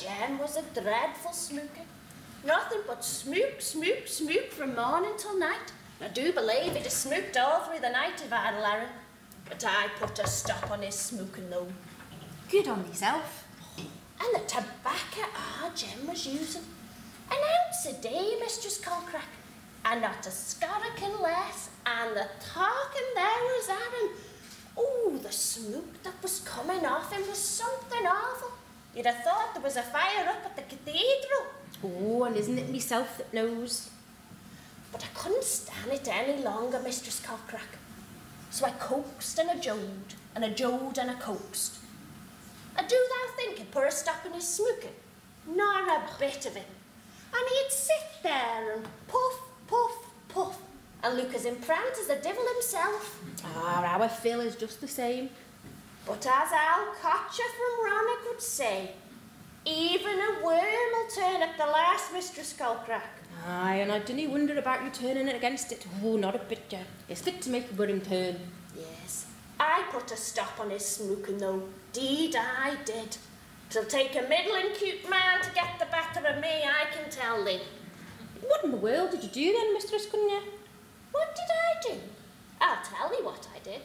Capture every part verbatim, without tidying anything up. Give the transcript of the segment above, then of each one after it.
Jem was a dreadful smooker. Nothing but smook, smook, smook from morning till night. I do believe he'd have smooked all through the night if I'd allowed him. But I put a stop on his smooking though. Good on yourself. And the tobacco our Jem was using. An ounce a day, Mistress Colcrack. And not a scorrican less. And the talking there was at him. Oh, the smoke that was coming off him was something awful. You'd have thought there was a fire up at the cathedral. Oh, and isn't it myself that knows? But I couldn't stand it any longer, Mistress Colcrack. So I coaxed and a jode, and a jode and a coaxed. I do thou think he'd put a stop in his smoking? Not a bit of it. And he'd sit there and puff, puff, puff, and look as imprant as the devil himself. Ah, our Phil is just the same. But as Al Cotcher from Rannoch would say, even a worm will turn at the last, Mistress Colcrack. Aye, and I didn't wonder about you turning it against it. Oh, not a bit, yeah. It's fit to make a worm turn. Yes, I put a stop on his smoking though. Deed I did. It'll take a middling cute man to get the better of me, I can tell thee. What in the world did you do then, Mistress Cunya? What did I do? I'll tell thee what I did.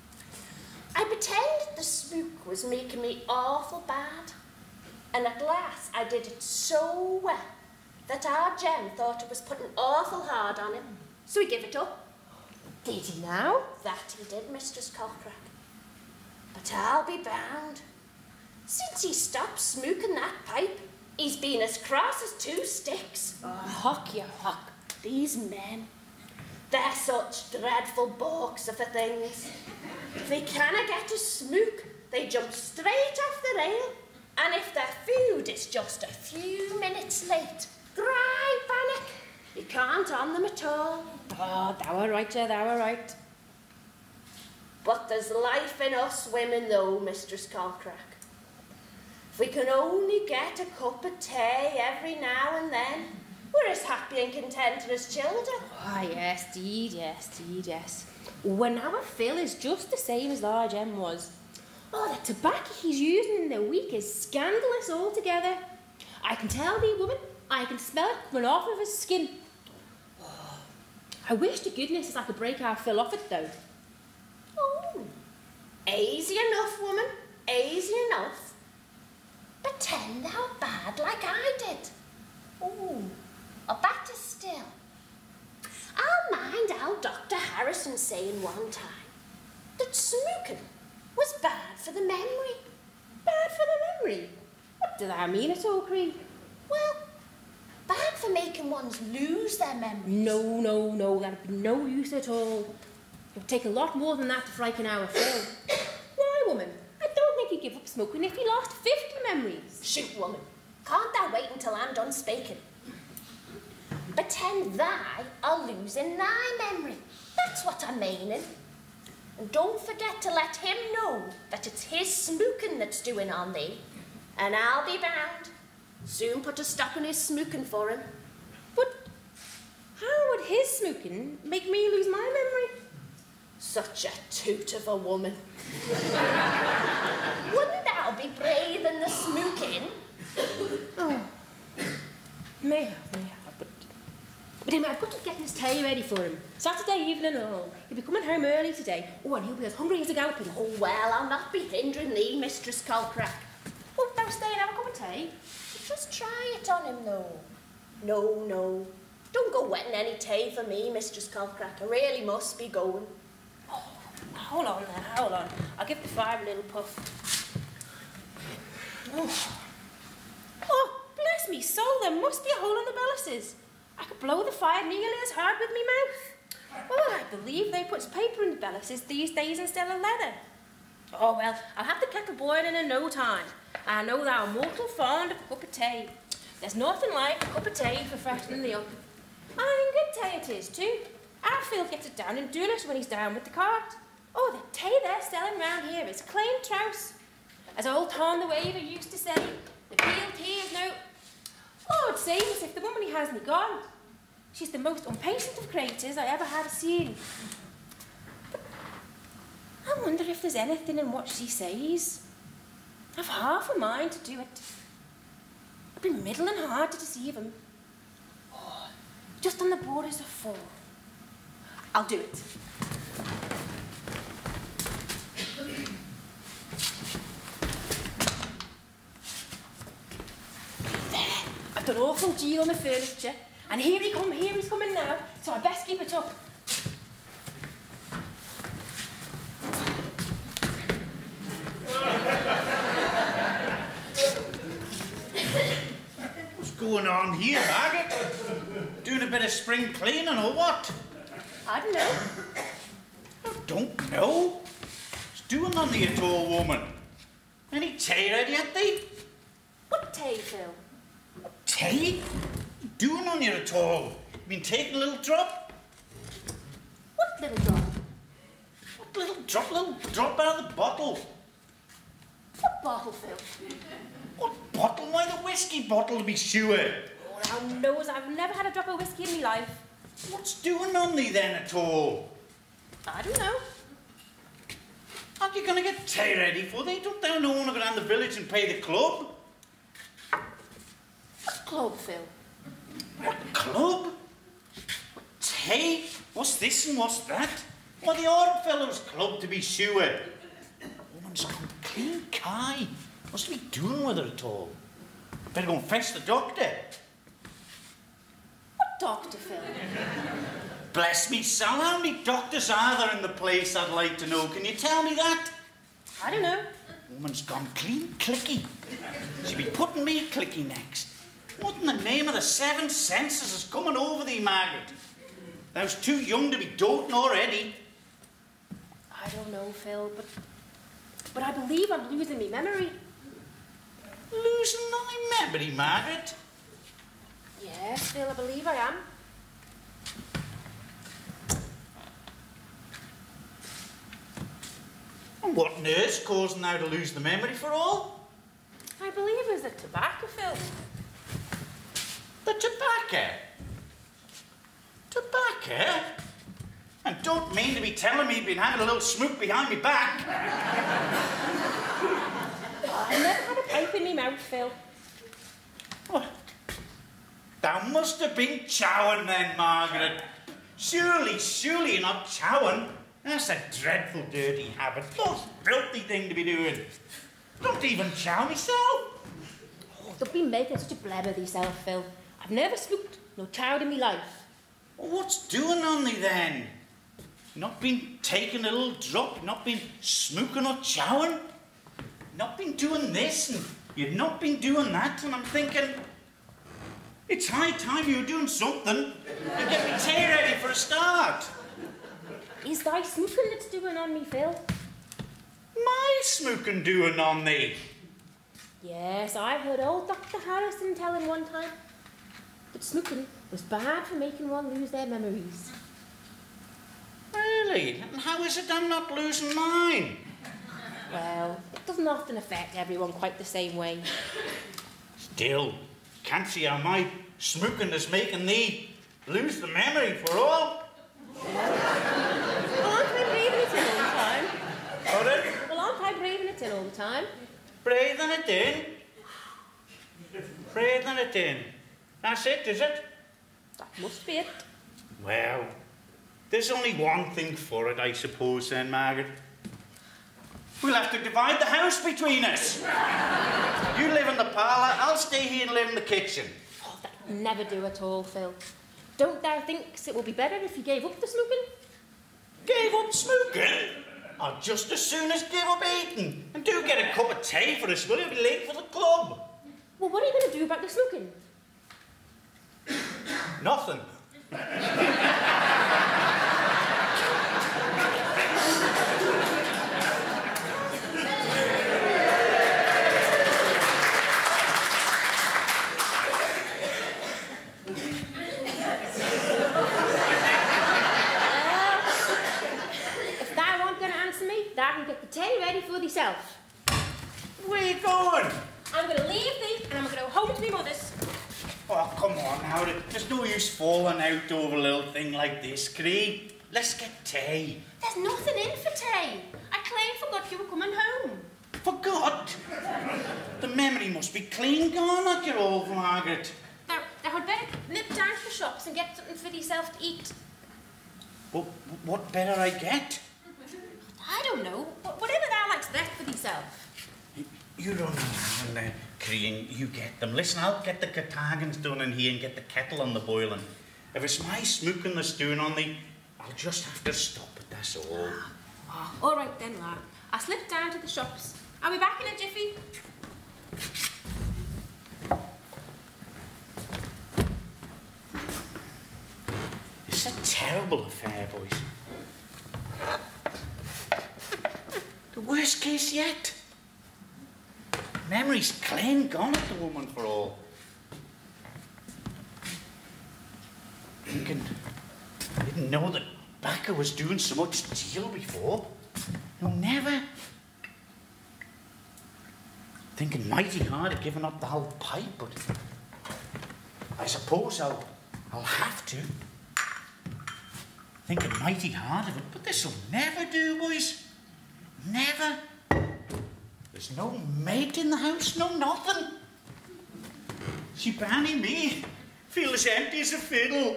I pretended the smoke was making me awful bad. And at last I did it so well that our Jem thought it was putting awful hard on him. So he gave it up. Did he now? That he did, Mistress Colcrack. But I'll be bound. Since he stopped smoking that pipe, he's been as cross as two sticks. Oh, hock you hock. These men, they're such dreadful balks of the things. If they cannot get to smoke, they jump straight off the rail. And if their food is just a few minutes late, dry panic. You can't on them at all. Oh, thou are right, yeah, thou are right. But there's life in us women though, Mistress Colcrack. If we can only get a cup of tea every now and then, we're as happy and contented as children. Ah, oh, yes, deed, yes, deed, yes. When our Phil is just the same as our Jem was. Oh, the tobacco he's using in the week is scandalous altogether. I can tell thee, woman, I can smell it coming off of his skin. Oh, I wish to goodness I could break our Phil off it, though. Oh, easy enough, woman, easy enough. Pretend thou bad like I did. Oh, or better still. I'll mind how Doctor Harrison saying one time that smoking was bad for the memory. Bad for the memory? What do thou mean at all, Cree? Well, bad for making ones lose their memories. No, no, no, that'd be no use at all. It would take a lot more than that to frighten our Phil. Why, woman? I don't think he'd give up smoking if he lost fifty memories. Shoot, woman. Can't thou wait until I'm done speaking? Pretend thy are losing thy memory. That's what I'm meaning. And don't forget to let him know that it's his smoking that's doing on thee. And I'll be bound. Soon put a stop on his smoking for him. But how would his smoking make me lose my memory? Such a toot of a woman. Wouldn't thou be brave in the smoking? Oh, may have, may have, but... But anyway, I've got to get his tea ready for him. Saturday evening and all. He'll be coming home early today. Oh, and he'll be as hungry as a galloping. Oh, well, I'll not be hindering thee, Mistress Colcrack. Won't thou stay and have a cup of tea? Just try it on him, though. No, no. Don't go wetting any tea for me, Mistress Colcrack. I really must be going. Oh, hold on there, hold on. I'll give the fire a little puff. Oh. Oh, bless me soul, there must be a hole in the bellises. I could blow the fire nearly as hard with me mouth. Oh, I believe they puts paper in the bellises these days instead of leather. Oh, well, I'll have the kettle boiling in no time. I know thou art mortal fond of a cup of tea. There's nothing like a cup of tea for freshening the up. And good tea it is, too. Our Phil gets it down in Doolis when he's down with the cart. Oh, the tea they're selling round here is clean trouse. As old Tom the Waver used to say, the peel tea is no... Oh, it seems as if the woman he hasn't gone. She's the most unpatient of creatures I ever had seen. But I wonder if there's anything in what she says. I've half a mind to do it. It'd be middling hard to deceive him. Oh, just on the borders of four. I'll do it. There, I've done awful deal on the furniture, and here he come, here he's coming now, so I best keep it up. What's going on here, Margaret? Doing a bit of spring cleaning or what? I don't know. I don't know. What's doing on the tall woman? Any tea ready yet, thee? What tea, Phil? Tea? Doing on you at all? Been taking a little drop? What little drop? What little drop? Little drop out of the bottle. What bottle, Phil? What bottle? Why the whiskey bottle, to be sure? Oh, now knows I've never had a drop of whiskey in my life. What's doing on thee then at all? I don't know. Aren't you going to get tea ready for thee? Don't thou know want to go down the village and pay the club? What club, Phil? What club? What tea? What's this and what's that? Why, the Odd Fellows Club, to be sure. Woman's gone clean Kai. What's to be doing with her at all? Better go and fetch the doctor. What doctor, Phil? Bless me, Sal, how many doctors are there in the place, I'd like to know? Can you tell me that? I don't know. Woman's gone clean clicky. She'll be putting me clicky next. What in the name of the seven senses is coming over thee, Margaret? Thou's too young to be doting already. I don't know, Phil, but but I believe I'm losing my memory. Losing thy memory, Margaret? Yes, Phil, I believe I am. And what on earth's causing thou to lose the memory for all? I believe it was the tobacco, Phil. The tobacco? Tobacco? And don't mean to be telling me you've been having a little smoke behind me back. I never had a pipe in my mouth, Phil. Oh, thou must have been chowing then, Margaret. Surely, surely you're not chowing. That's a dreadful dirty habit. Most filthy thing to be doing. Don't even chow myself. Oh, don't be making such a blabber of yourself, Phil. I've never smoked no chowed in my life. Well, what's doing on thee then? Not been taking a little drop, not been smooking or chowing, not been doing this, and you've not been doing that, and I'm thinking, it's high time you were doing something to get me tea ready for a start. Is thy smoking that's doing on me, Phil? My smooking doing on thee? Yes, I heard old Doctor Harrison telling one time that smoking was bad for making one lose their memories. Really? And how is it I'm not losing mine? Well, it doesn't often affect everyone quite the same way. Still, can't see how my smooking is making thee lose the memory for all. Well, aren't I breathing it in all the time? Pardon? Well, aren't I breathing it in all the time? Breathing it in. Breathing it in. That's it, is it? That must be it. Well, there's only one thing for it, I suppose, then, Margaret. We'll have to divide the house between us. You live in the parlour, I'll stay here and live in the kitchen. Oh, that would never do at all, Phil. Don't thou think it would be better if you gave up the smoking? Gave up smoking? I'll just as soon as give up eating. And do get a cup of tea for us, will you? Be late for the club. Well, what are you going to do about the smoking? Nothing. Tea ready for thyself. Where you going? I'm going to leave thee and I'm going to go home to my mother's. Oh, come on now. There's no use falling out over a little thing like this, Cree. Let's get tea. There's nothing in for tea. I claimed forgot you were coming home. Forgot? The memory must be clean gone at your old Margaret. Now, thou had better nip down to the shops and get something for yourself to eat. Well, what better I get? I don't know. Wh- Whatever thou likes best for yourself. You run around there, Crean, you get them. Listen, I'll get the catagans done in here and get the kettle on the boiling. If it's my smooking the stewing on thee, I'll just have to stop it, that's all. Oh, all right then, lad. I'll slip down to the shops. I'll be back in a jiffy. It's a terrible affair, boys. The worst case yet. Memory's clean gone at the woman for all. Thinking, I didn't know that Backer was doing so much deal before. No, never. Thinking mighty hard of giving up the whole pipe, but I suppose I'll, I'll have to. Thinking mighty hard of it, but this'll never do, boys. Never. There's no mate in the house, no nothing. She banning me. Feel as empty as a fiddle.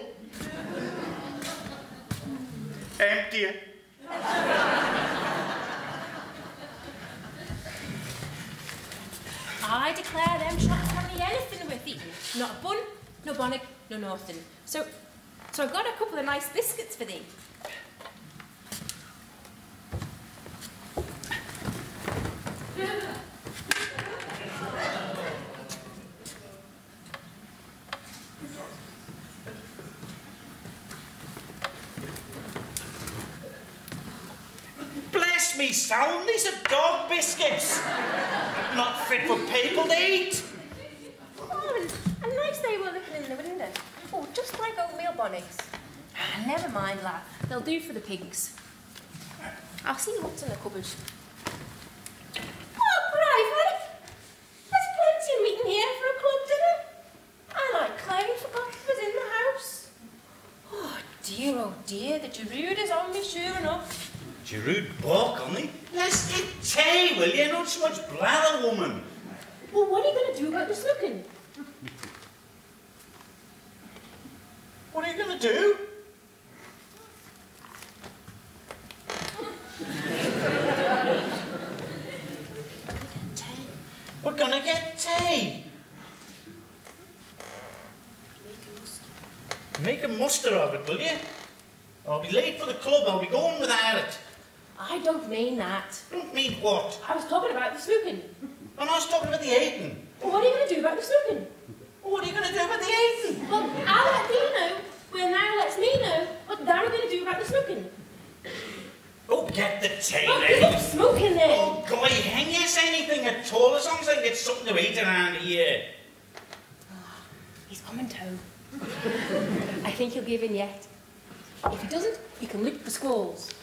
Emptier. I declare them shops can't be anything worth eating. Not a bun, no bonnet, no nothing. So, so I got a couple of nice biscuits for thee. Bless me sound, these are dog biscuits. Not fit for people to eat. Oh, and, and nice they were looking in the window. Oh, just like oatmeal bonnets. Ah, never mind, lad. They'll do for the pigs. I'll see what's in the cupboard. Oh, Bravely! There's plenty of meat in here for a club dinner. And I claimed forgot it was in the house. Oh, dear, oh dear, the Giroud is on me sure enough. Giroud balk on me. Let's get tea, will you? Not so much blather, woman. Well, what are you going to do about the snooking? What are you going to do? We're going to get tea. Make a muster of it, will you? I'll be late for the club. I'll be going without it. I don't mean that. Don't mean what? I was talking about the snooking. I'm not talking about the eating. Well, what are you going to do about the snooking? What are you going to do about the eating? Well, I'll let thee know. Well, now lets me know what thou are going to do about the smoking. Oh, get the tea Oh, then. give up smoking then. Oh, guy, hang yes anything at all, as long as I can get something to eat around here. Oh, he's coming to. I think he'll give in yet. If he doesn't, he can lick the squalls.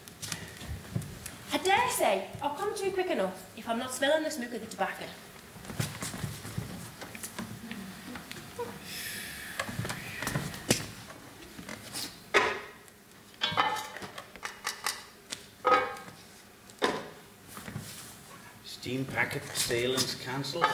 I dare say I'll come to quick enough if I'm not smelling the smoke of the tobacco. Steam packet sailings cancelled.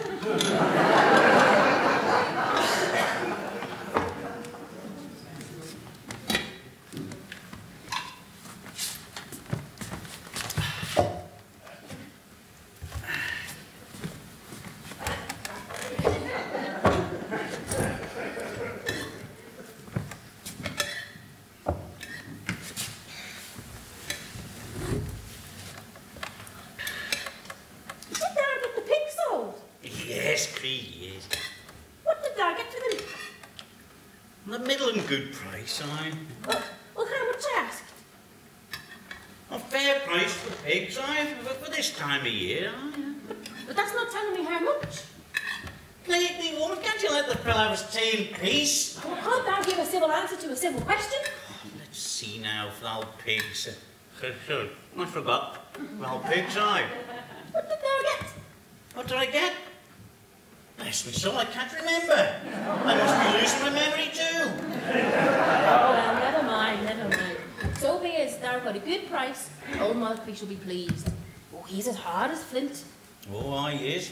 Good price, I. Well, well, how much I ask? A fair price for pigs, I, for this time of year, I. But, but that's not telling me how much. Play me, woman, can't you let the fellow have his tea in peace? Well, can't thou give a civil answer to a civil question? Oh, let's see now, for the old pigs. Uh, I forgot. The old pigs, I. What did thou get? What did I get? Bless me soul, I can't remember. I must be losing my memory too. Oh, well, never mind, never mind. So be as thou got a good price, old Maltby shall be pleased. Oh, Oh, he's as hard as flint. Oh, aye, he is.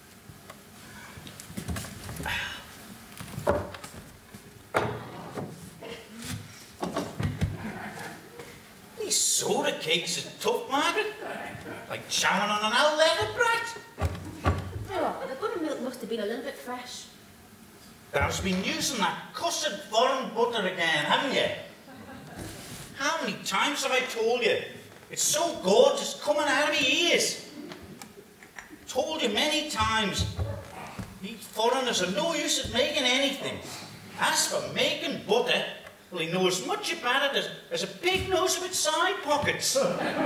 These soda cakes are tough, Margaret. Like chowing on an old leather brat. Oh, the butter milk must have been a little bit fresh. Thou's been using that cussed foreign butter again, haven't you? How many times have I told you? It's so gorgeous coming out of my ears. Told you many times. These foreigners are no use at making anything. As for making butter, well, he knows as much about it as, as a pig knows of its side pockets.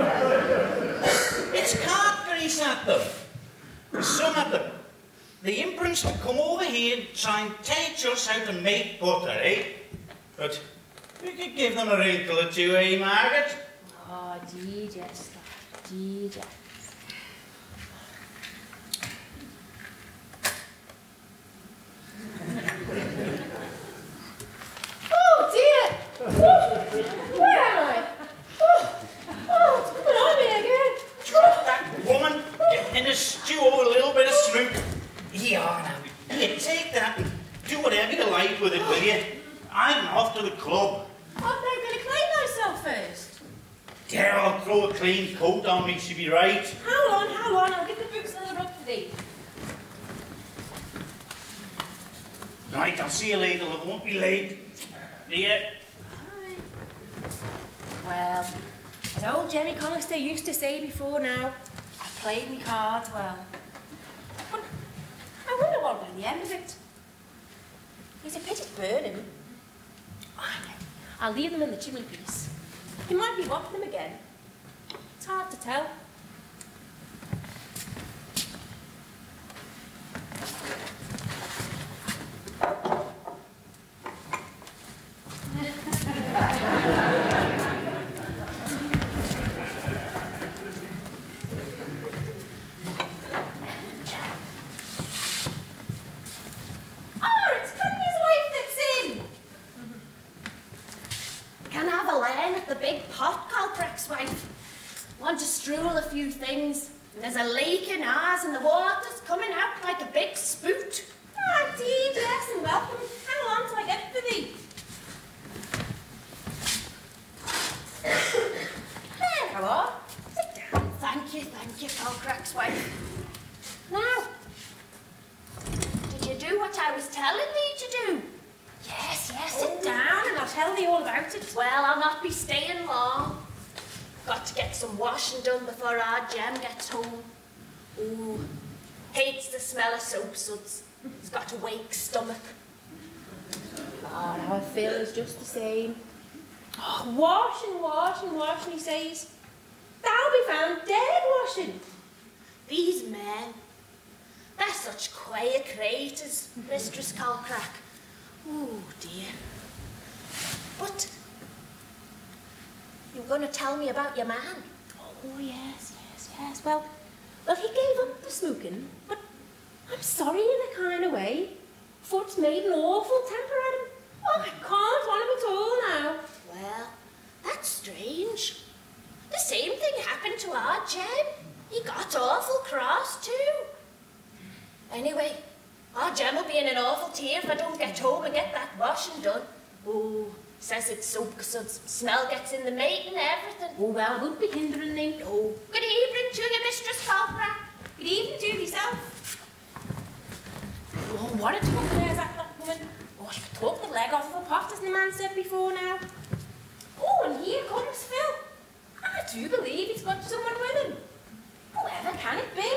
It's cart grease at them. Some of them. The imprints to come over here and try and teach us how to make butter, eh? But we could give them a wrinkle or two, eh, Margaret? Oh, gee, Jess. Gee, Jess. Oh, dear! Oh, where am I? Oh, oh, it's coming on me again. Drop that woman! Get in a stew over a little bit of smoke. Yeah, now, here, take that and do whatever you like with it, will you? I'm off to the club. I'm not going to clean myself first. Yeah, I'll throw a clean coat on me, she'll be right. How on, how on? I'll get the books and the rug for thee. Right, I'll see you later, I won't be late. Yeah. Well, as old Jenny Collister used to say before now, I played me cards well. But I wonder what will be the end of it. It's a pity to burn him. I'll leave them in the chimney piece. He might be watching them again. It's hard to tell. Things. And there's a lake in ours and the water's coming out like a big spout. Ah, indeed, yes, and welcome. How long till I get for thee? There, hello. Sit down. Thank you, thank you, Calcrack's wife. Now, did you do what I was telling thee to do? Yes, yes, sit down and I'll tell thee all about it. Well, I'll not be staying long. Got to get some washing done before our Jem gets home. Ooh, hates the smell of soap suds. He's got a wake stomach. Oh, now I feel it's just the same. Oh, wash and wash and wash, and he says, thou be found dead washing. These men, they're such queer creatures, Mistress Calcrack. Oh dear. But you were going to tell me about your man. Oh, yes, yes, yes. Well, well, he gave up the smoking, but I'm sorry in a kind of way. For it's made an awful temper at him. Oh, I can't want him at all now. Well, that's strange. The same thing happened to our Jem. He got awful cross too. Anyway, our Jem will be in an awful tear if I don't get home and get that washing done. Oh, says it's soap because the smell gets in the mate and everything. Oh, well, I won't be hindering thee. Oh, good evening to you, Mistress Calcrack. Good evening to yourself. Oh, what a talk there's that black woman. Oh, she could talk the leg off of a pot, as the man said before now. Oh, and here comes Phil. I do believe he's got someone with him. Whoever can it be?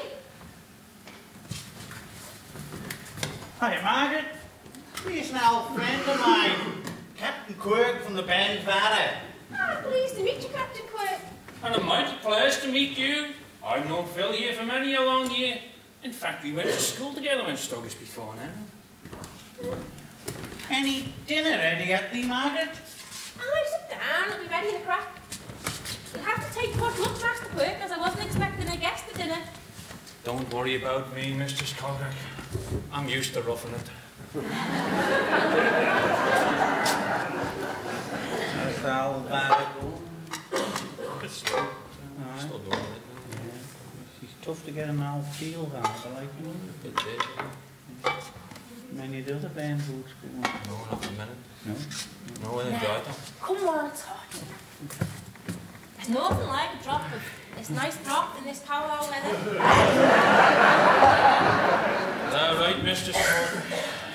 Hi, Margaret. He's an old friend of mine. Captain Quirk from the Bend Valley. Ah, pleased to meet you, Captain Quirk. And a mighty pleasure to meet you. I've known Phil here for many a long year. In fact, we went to school together in Stoggis before now. Any dinner ready at thee, Margaret? I sit down, it'll be ready in a crack. You'll have to take what looks, Master Quirk, as I wasn't expecting a guest at dinner. Don't worry about me, Mistress Calcrack. I'm used to roughing it. How's the old valley going? It's slow. Aye. Still doing it. tough to get an old feel van, I like you. It is. Many of the other band boots go on. No, not a minute. No? No, I enjoyed them. Come on, it's hot. There's nothing like a drop of this nice drop in this powwow weather. Is that right, Mistress Gordon?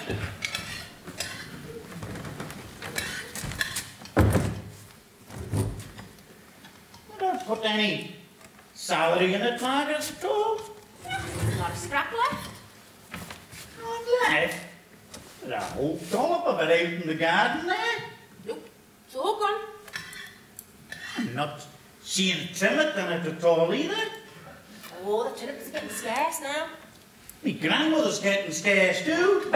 I don't put any salary in it, Margaret, at all. Not a scrap left. Not left. There's a whole dollop of it out in the garden there. Nope, it's all gone. I'm not seeing timid in it at all either. Oh, the turnips are getting scarce now. My grandmother's getting scarce too.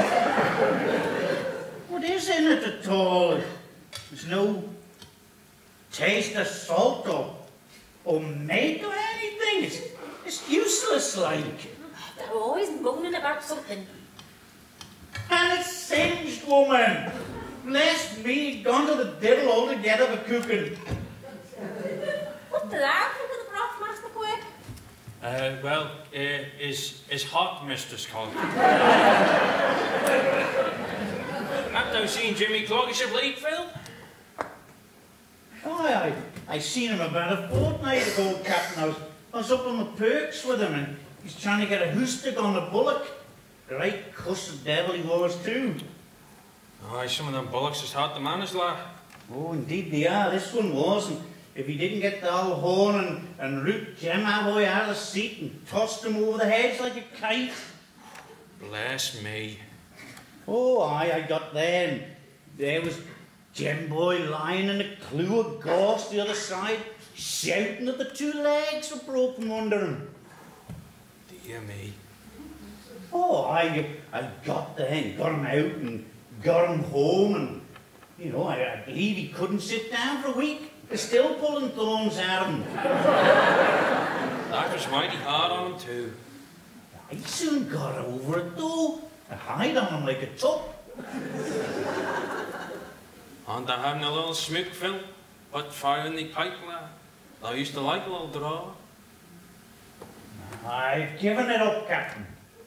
What is in it at all? There's no taste of salt or, or mate or anything. It's, it's useless like. They're always moaning about something. And it's singed, woman. Bless me, gone to the devil altogether for cooking. What the loud for the broth, Master Quirk? Uh, well, uh, is is hot, Mistress Colton. Haven't you seen Jimmy Cloggish of late, Phil? Oh, I, I seen him about a fortnight ago, Captain. I was, I was up on the perks with him and he's trying to get a hoostig on a bullock. Great cussed devil he was too. Aye, some of them bullocks is hard to manage, lad. Oh, indeed they are. This one was. And if he didn't get the old horn and, and root Jem boy out of the seat and tossed him over the hedge like a kite. Bless me. Oh, aye, I got there and there was Jem boy lying in a clue of gorse the other side, shouting that the two legs were broken under him. Dear me. Oh, I, I got there and got him out and got him home and, you know, I, I believe he couldn't sit down for a week. They're still pulling thorns out of him. That was mighty hard on him too. I soon got over it though. I hide on him like a top. Aren't they having a little smoke, Phil? What fire in the pipe, lad? I used to like a little draw. I've given it up, Captain.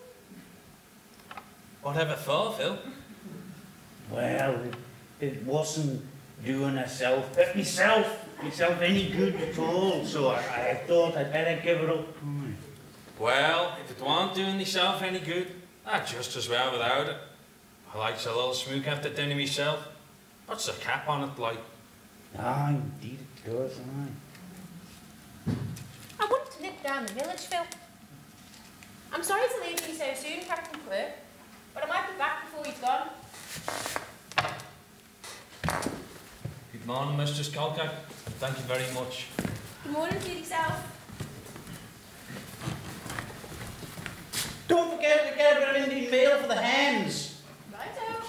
Whatever for, Phil? Well, it, it wasn't doing herself, myself, myself any good at all, so I, I thought I'd better give it up. Well, if it weren't doing yourself any good, I'd just as well without it. I likes a little smoke after dinner myself. What's the cap on it like? Ah, indeed it does, aye. I wanted to nip down the village, Phil. I'm sorry to leave you so soon, Captain Quirk, but I might be back before you've gone. Good morning, Mistress Colcock. Thank you very much. Good morning to yourself. Don't forget to get a bit of Indian meal for the hens. Righto.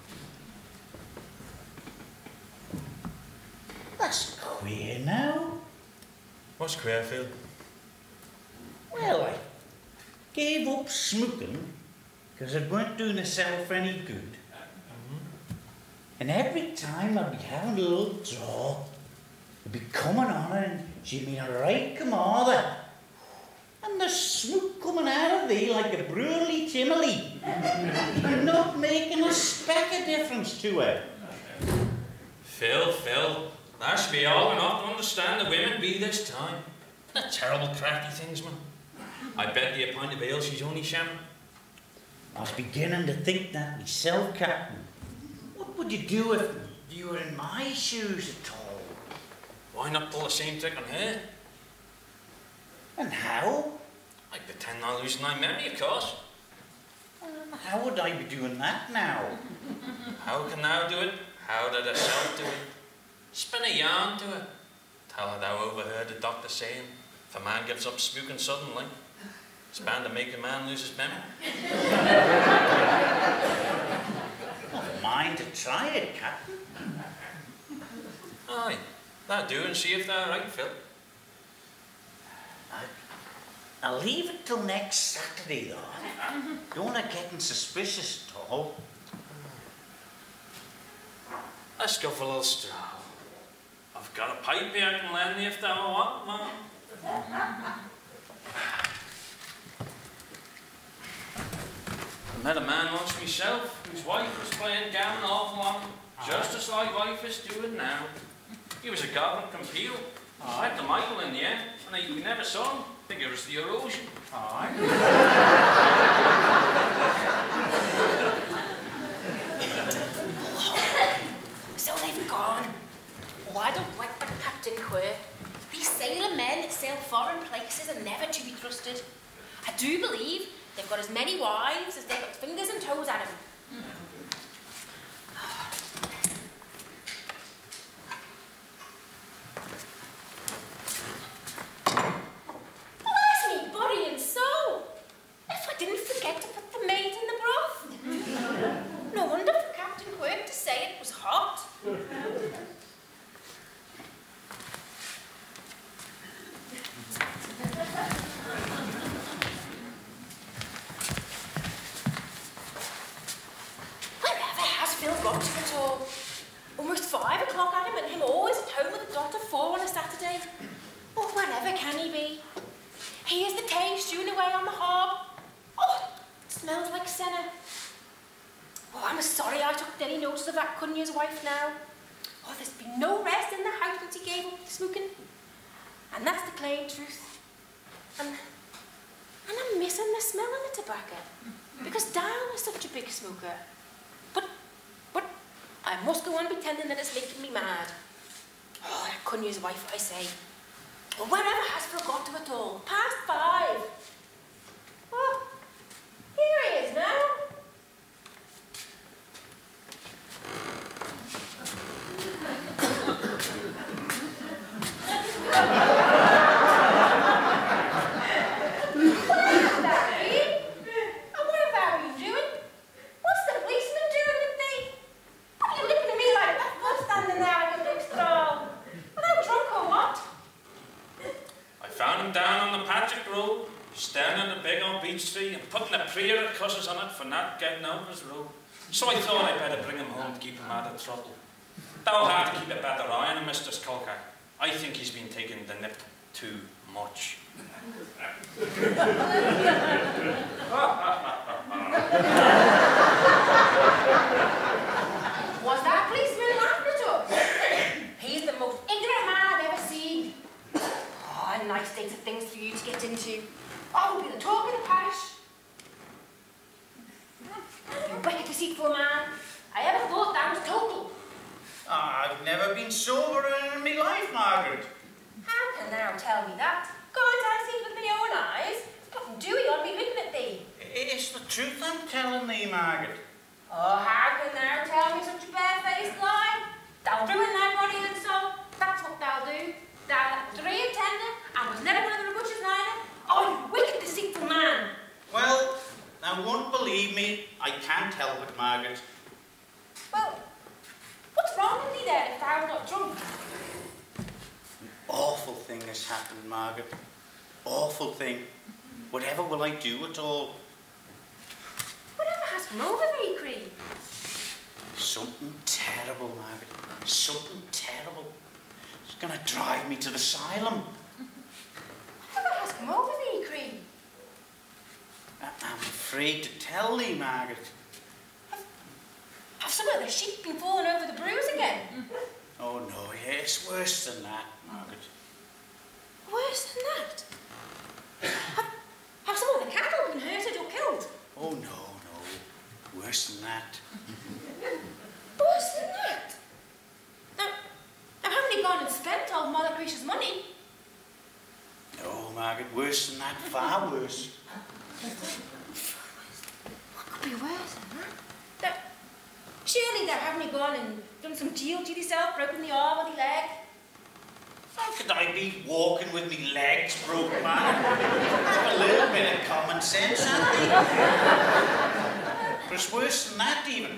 That's queer now. What's queer, Phil? Well, I gave up smoking because it weren't doing herself any good. Mm-hmm. And every time I'd be having a little draw, it'd be coming on her and she'd be a right commander. And the smoke coming out of thee like a brutally chimney. And not making a speck of difference to her. Phil, Phil, that should be all enough to understand the women be this time. The terrible crafty things, man. I bet you a pint of ale she's only shamming. I was beginning to think that myself, Captain. What would you do if you were in my shoes at all? Why not pull the same trick on her? And how? I pretend I'm losing my memory, of course. Um, how would I be doing that now? How can thou do it? How did herself do it? Spin a yarn to her. Tell her thou overheard the doctor saying, if a man gives up smoking suddenly, it's bound to make a man lose his memory. Not mind to try it, Captain. Aye, thou do and see if thou right, Phil. I, I'll leave it till next Saturday, though. Don't want to get suspicious at all. Let's go for a little stroll. I've got a pipe here I can lend you if thou want, man. I met a man once myself whose wife was playing gammon awful long, just as my wife is doing now. He was a goblin from Peel. I went to Michael in the end, and I, we never saw him. I think it was the erosion. Aye. So they've gone. Oh, I don't like the Captain Quirk. These sailor men that sail foreign places are never to be trusted. I do believe they've got as many wives as they've got fingers and toes at them. Bless me, body and soul! If I didn't forget to put the mate in the broth. No wonder for Captain Quirk to say it was hot. Wherever has Phil got to it all? Almost five o'clock at him, and him always at home with a dot of four on a Saturday. Oh, wherever can he be? Here's the cave stewing away on the hob. Oh, it smells like senna. Oh, I'm sorry I took any notice of that Cunyer's wife now. Oh, there's been no rest in the house since he gave up the smoking. And that's the plain truth. And, and I'm missing the smell of the tobacco. Because Dan was such a big smoker. But, but, I must go on pretending that it's making me mad. Oh, that Cunyer's wife, I say. Well, wherever has forgot to it all? Past five. Oh, here he is now. Prayer at cusses on it for not getting out of his road. So I thought I'd better bring him home to keep him out of trouble. Thou hard to keep a better eye on him, Mister Skulker. I think he's been taking the nip too much. Was that policeman laughing at us? He's the most ignorant man I've ever seen. Oh, a nice state of things for you to get into. Oh, we'll be the talk of the parish. You wicked, deceitful man. I ever thought that was total. I've never been sober in my life, Margaret. How can thou tell me that? Can't I see it with my own eyes? Nothing dewy on me looking at thee. It's the truth I'm telling thee, Margaret. Oh, how can thou tell me such a barefaced lie? Thou'll ruin thy body and soul. That's what thou'll do. Thou art three and tender, and was never one of the butchers neither. Oh, you wicked, deceitful man. Well, thou won't believe me. I can't help it, Margaret. Well, what's wrong with thee then if thou's not drunk? An awful thing has happened, Margaret. Awful thing. Whatever will I do at all? Whatever has come over thee, Cree? Something terrible, Margaret. Something terrible. It's going to drive me to the asylum. Whatever has come over thee, Cree? I'm afraid to tell thee, Margaret. Have, have some of the sheep been falling over the bruise again? Oh no, yeah, it's worse than that, Margaret. Worse than that? Have, have some of the cattle been hurted or killed? Oh no, no. Worse than that. Worse than that? Now, now haven't you gone and spent all Mother Creature's money? No, Margaret, worse than that. Far worse. What could be worse than that? Now, surely thou haven't you gone and done some deal to yourself, broken the arm or the leg? How could I be walking with me legs broken, Margaret? Have a little bit of common sense, haven't you? But it's worse than that, even.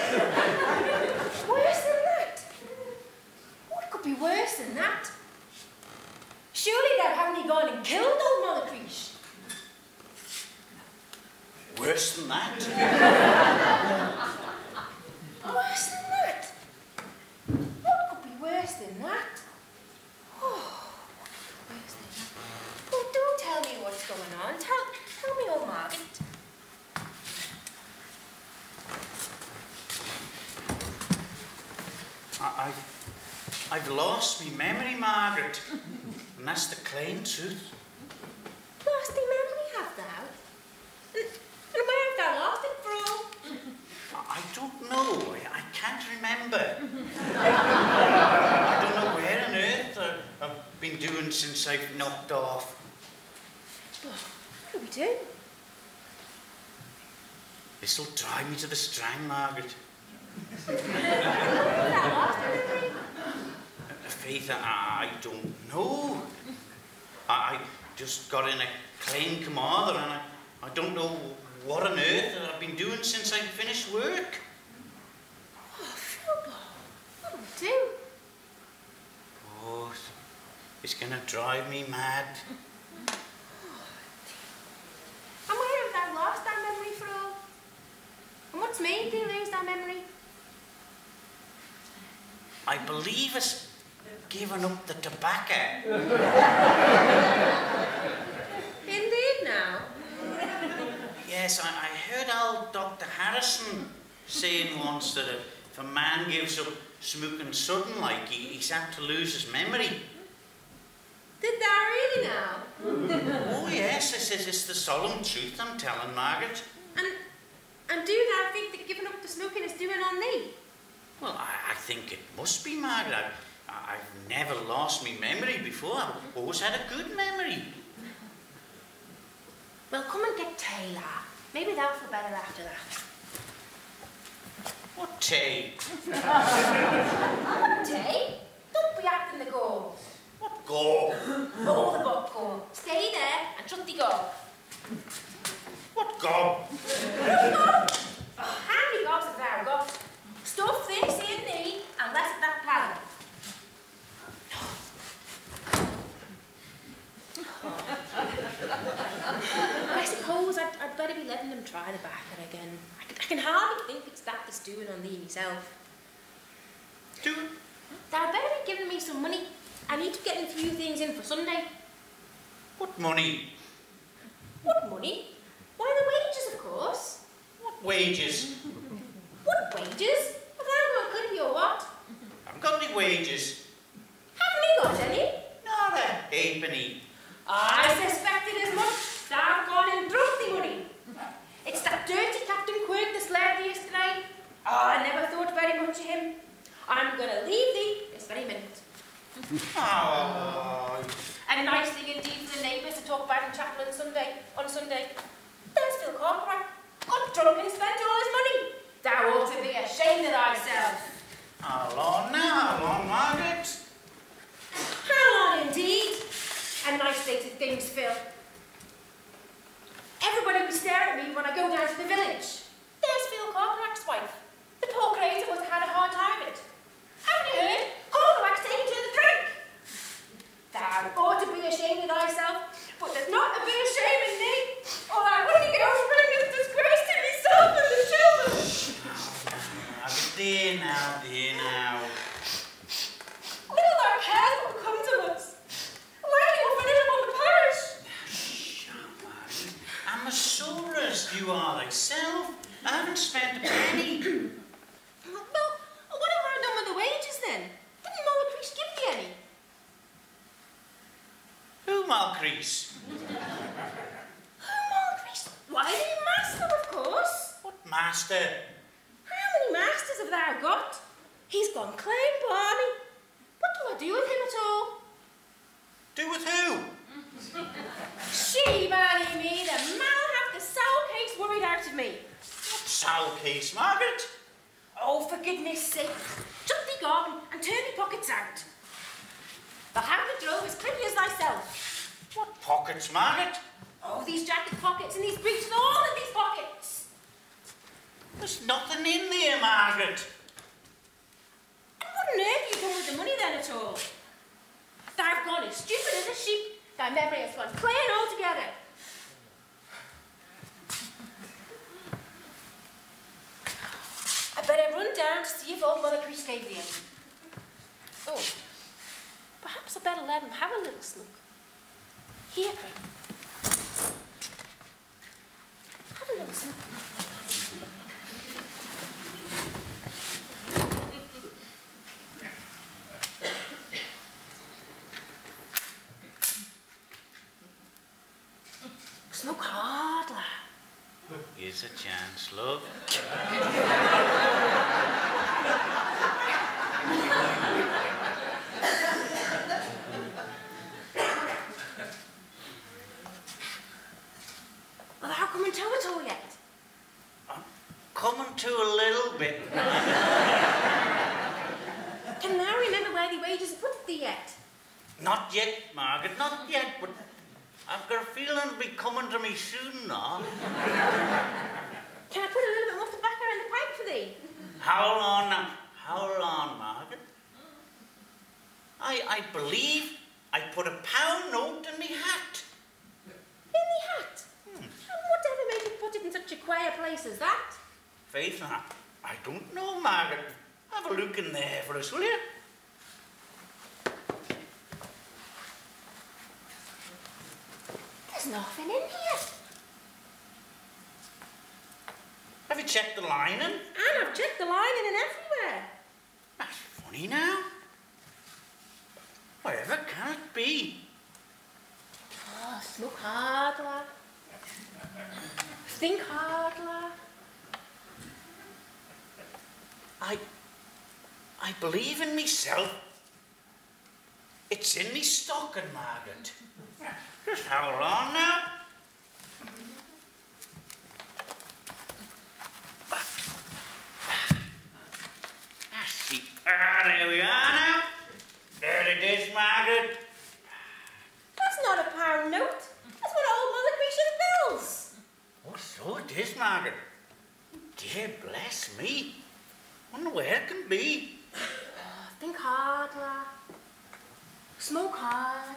Worse than that? What could be worse than that? Surely thou haven't you gone and killed old Mother Creech? Worse than that? Worse than that? What could be worse than that? Oh, what could be worse than that? Oh, do tell me what's going on. Tell, tell me, old Margaret. I've, I've lost my memory, Margaret. And that's the plain truth. Lost thy memory, have thou? And, and where have thou lost it from? I don't know. I, I can't remember. I don't know where on earth I, I've been doing since I've knocked off. What do we do? This'll drive me to the Strand, Margaret. Faith, I, I don't know. I, I just got in a claim commander and I, I don't know what on earth I've been doing since I finished work. Oh, Philbo, what do we do? Oh, it's gonna drive me mad. And where have thou lost thy memory from? And what's made thee lose thy memory? I believe it's given up the tobacco. Indeed now. Yes, I, I heard old Doctor Harrison saying once that if a man gives up smoking sudden like, he, he's apt to lose his memory. Did thou really now? Oh yes, this is it's the solemn truth I'm telling, Margaret. And and do thou think that giving up the smoking is doing on thee? Well, I, I think it must be, Margaret. I, I've never lost my memory before. I've always had a good memory. Well, come and get Taylor. Maybe thou'll feel better after that. What tea? What tea? Don't be acting the goal. What go? Oh, the butt goal. Stay there and shut the goal. What go? Oh, how many gobs have thou got? Stuff this in thee and let it that paddle. I suppose I'd, I'd better be letting them try the backer again. I can, I can hardly think it's that that's doing on thee myself. Do it. Thou better be giving me some money. I need to get a few things in for Sunday. What money? What money? Why, the wages, of course. What wages? What wages? Have thou got good or what? I haven't got any wages. Haven't you got any? Not a halfpenny. I suspected as much. Thou've gone and drunk the money. It's that dirty Captain Quirk that's led thee yesterday. Oh, I never thought very much of him. I'm going to leave thee this very minute. Oh. And a nice thing indeed for the neighbours to talk about in chapel on Sunday. On Sunday. There's Phil Corcoran. Got drunk and spent all his money. Thou ought to be ashamed of thyself. How long now? How long, Margaret? How long indeed? A nice state of things, Phil. Everybody will stare at me when I go down to the village. There's Phil Corcoran's wife. The poor creator must have had a hard time of it. Haven't you heard? Corcoran's taken to the drink. Thou ought to be ashamed of thyself, but there's not a bit of shame in thee, or I wouldn't go and bring this disgrace to myself and the children. Now, dear now, dear now. Little thou cares what will come to us. Where do you finish upon the parish? I'm as sore as you are thyself. I haven't spent a penny. Well, what have I done with the wages then? Didn't Molly Priest give thee any? Who, Malcrease? Who, Molly Priest? Why, the master, of course. What master? How many masters have thou got? He's gone clean, Barney. What do I do with him at all? Do with who? She, Barney, me, the man have the soul case worried out of me. What soul case, Margaret? Oh, for goodness sake. Shut thee garden and turn thee pockets out. They'll have the drove as quickly as thyself. What pockets, Margaret? Oh, these jacket pockets and these breeches, all in these pockets. There's nothing in there, Margaret. And what on earth have you done with the money then at all? Thou've gone as stupid as a sheep. Thy memory has gone clean altogether. I better run down to see if old Mother Priest gave thee any. Oh, perhaps I better let him have a little smoke. Here, Craig. Have a little smoke. is a chance, love. Well, how come into it all yet? I'm coming to a little bit. Can now remember where the wages are put thee yet? Not yet, Margaret, not yet, but I've got a feeling it'll be coming to me soon now. Can I put a little bit more tobacco in the pipe for thee? How long now? How long, Margaret? I, I believe I put a pound note in me hat. In the hat? Hmm. And whatever made you put it in such a queer place as that? Faith, I, I don't know, Margaret. Have a look in there for us, will you? There's nothing in here. Have you checked the lining? And I've checked the lining and everywhere. That's funny now. Wherever can it be? Oh, look hard, lad. Think hard, lad. I... I believe in myself. It's in me stocking, Margaret. Just hold on now. Ah, see. Ah, there we are now. There it is, Margaret. That's not a pound note. That's one of old Mother Creature's bills. Oh, so it is, Margaret. Dear bless me. Wonder where it can be. Oh, think hard, lad. Smoke hard.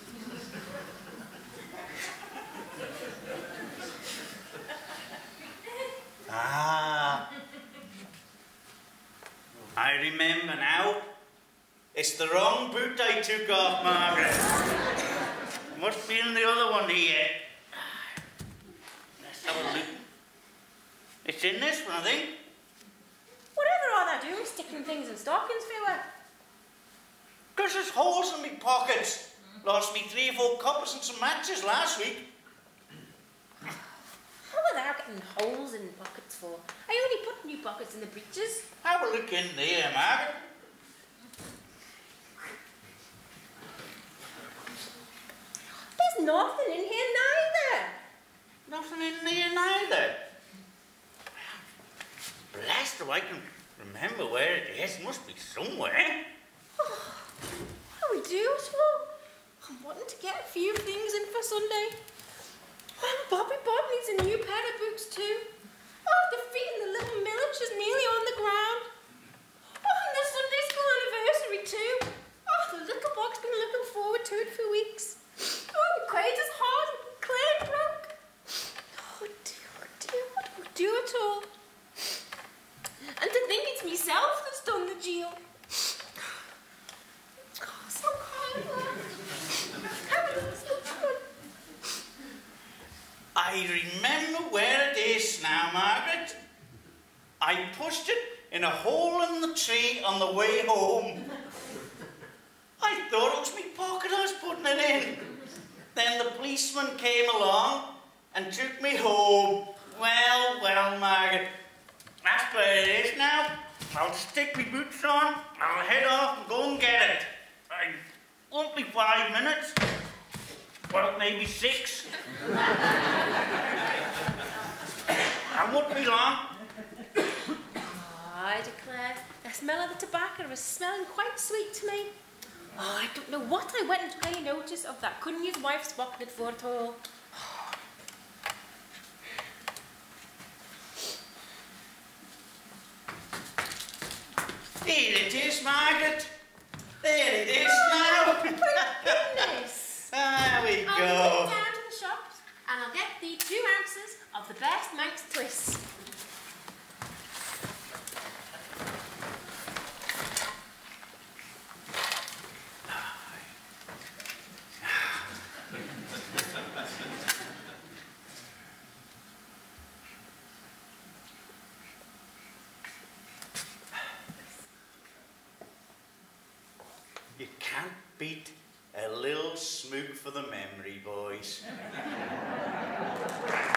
Ah. I remember now. It's the wrong boot I took off, Margaret. Must be in the other one here. Let's have a look. It's in this one, I think. Whatever are they doing, sticking things in stockings for her? Because there's holes in me pockets. Lost me three or four coppers and some matches last week. How are they getting holes in pockets for? I only put new pockets in the breeches. Have a look in there, Margaret. There's nothing in here neither. Nothing in there neither. Blast if I can remember where it is. It must be somewhere. Oh, how we do it all? I'm wanting to get a few things in for Sunday. And Bobby Bob needs a new pair of boots too. Oh, the feet and the little miniature's nearly on the ground. Oh, and the Sunday school anniversary too. Oh, the little boy's been looking forward to it for weeks. Oh, the cradle's hard and Claire broke. Oh dear, oh dear, what do we do at all? And to think it's myself that's done the deal. Oh, so hard, so good. I remember where it is now, Margaret. I pushed it in a hole in the tree on the way home. I thought it was my pocket I was putting it in. Then the policeman came along and took me home. Well, well, Margaret, that's where it is now. I'll stick my boots on, I'll head off and go and get it. I won't be five minutes. Well, maybe six. I won't be long. Oh, I declare, the smell of the tobacco is smelling quite sweet to me. Oh, I don't know what I went and took any notice of that Cunya's wife's pocket for at all. Here it is, Margaret. There it is now. Goodness! There we I'll go. go down to the shops and I'll get the two ounces of the best Manx twist. You can't beat a little smook for the memory, boys.